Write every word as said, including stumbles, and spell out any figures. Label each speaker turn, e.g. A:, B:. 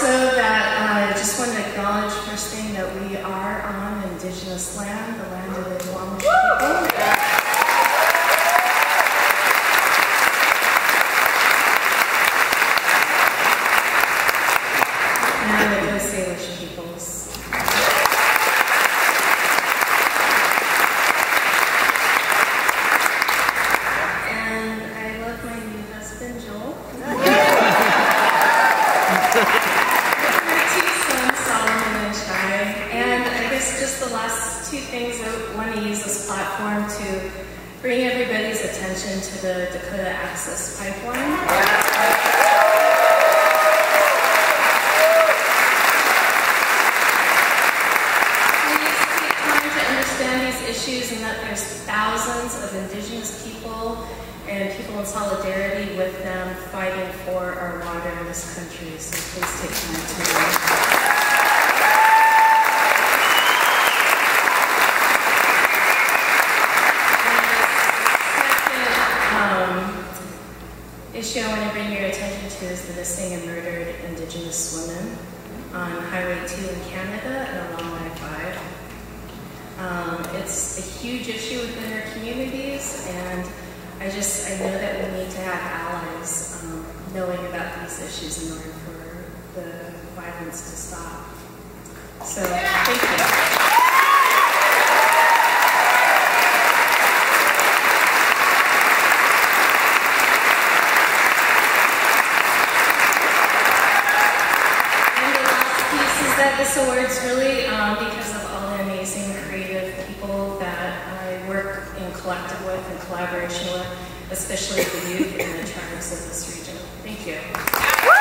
A: also that I uh, just want to acknowledge first thing that we are on Indigenous land, the land of the Duwamish people. And the Coast Salish peoples. And I love my new husband, Joel. My two sons, Solomon and Shai. And I guess just the last two things, I want to use this platform to bring everybody's attention to the Dakota Access Pipeline. Issues and that there's thousands of Indigenous people and people in solidarity with them fighting for our water in this country. So please take time to know. And the second um, issue I want to bring your attention to is the missing and murdered Indigenous women on Highway two in Canada and along I five. Um, it's a huge issue within our communities, and I just, I know that we need to have allies um, knowing about these issues in order for the violence to stop. So, thank you. This award's really um, because of all the amazing creative people that I work in collective with and collaboration with, especially the youth and the tribes of this region. Thank you.